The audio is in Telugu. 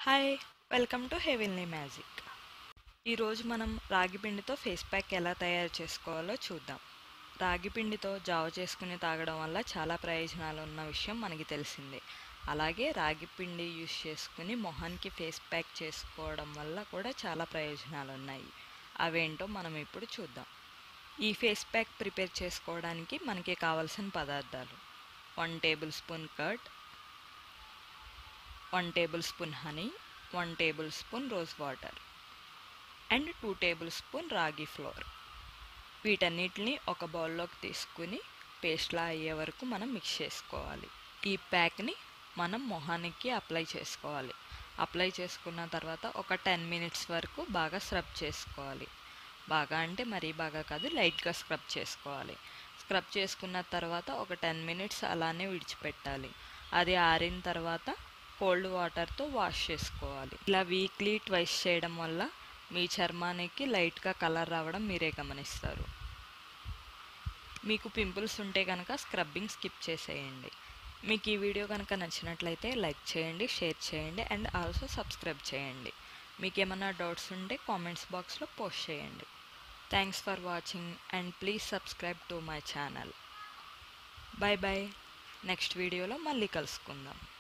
Hi, welcome to heavenly magic. ఈరోజు మనం రాగి పిండితో ఫేస్ ప్యాక్ ఎలా తయారు చేసుకోవాలో చూద్దాం. రాగి పిండితో జావ చేసుకుని తాగడం వల్ల చాలా ప్రయోజనాలు ఉన్న విషయం మనకి తెలిసిందే. అలాగే రాగి పిండి యూస్ చేసుకుని మొహానికి ఫేస్ ప్యాక్ చేసుకోవడం వల్ల కూడా చాలా ప్రయోజనాలు ఉన్నాయి. అవేంటో మనం ఇప్పుడు చూద్దాం. ఈ ఫేస్ ప్యాక్ ప్రిపేర్ చేసుకోవడానికి మనకి కావాల్సిన పదార్థాలు: 1 tablespoon curd, 1 tablespoon honey, 1 tablespoon rose water and 2 tablespoon ragi flour. వీటన్నిటిని ఒక బౌల్లోకి తీసుకుని పేస్ట్లా అయ్యే వరకు మనం మిక్స్ చేసుకోవాలి. ఈ ప్యాక్ని మనం మొహానికి అప్లై చేసుకోవాలి. అప్లై చేసుకున్న తర్వాత ఒక 10 మినిట్స్ వరకు బాగా స్క్రబ్ చేసుకోవాలి. బాగా అంటే మరీ బాగా కాదు, లైట్గా స్క్రబ్ చేసుకోవాలి. స్క్రబ్ చేసుకున్న తర్వాత ఒక 10 మినిట్స్ అలానే విడిచిపెట్టాలి. అది ఆరిన తర్వాత కోల్డ్ వాటర్తో వాష్ చేసుకోవాలి. ఇలా వీక్లీ ట్వైస్ చేయడం వల్ల మీ చర్మానికి లైట్గా కలర్ రావడం మీరే గమనిస్తారు. మీకు పింపుల్స్ ఉంటే కనుక స్క్రబ్బింగ్ స్కిప్ చేసేయండి. మీకు ఈ వీడియో కనుక నచ్చినట్లయితే లైక్ చేయండి, షేర్ చేయండి అండ్ ఆల్సో సబ్స్క్రైబ్ చేయండి. మీకు ఏమైనా డౌట్స్ ఉంటే కామెంట్స్ బాక్స్లో పోస్ట్ చేయండి. Thanks for watching and please subscribe to my channel. Bye bye. Next వీడియోలో మళ్ళీ కలుసుకుందాం.